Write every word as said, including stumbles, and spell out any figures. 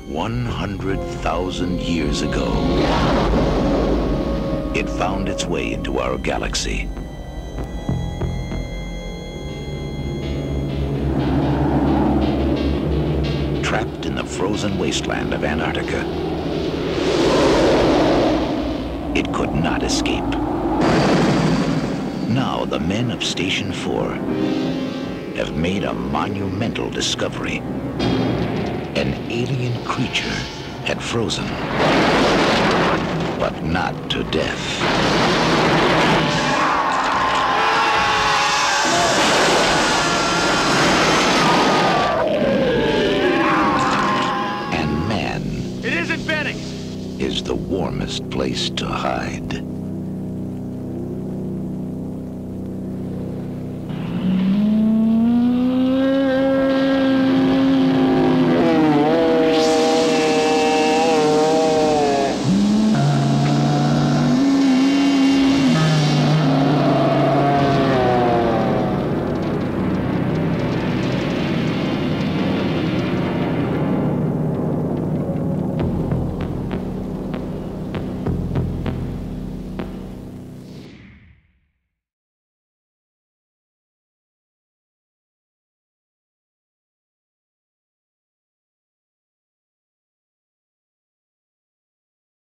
one hundred thousand years ago, it found its way into our galaxy. Trapped in the frozen wasteland of Antarctica, it could not escape. Now the men of Station four have made a monumental discovery. An alien creature had frozen, but not to death. And man It isn't Benny! is the warmest place to hide.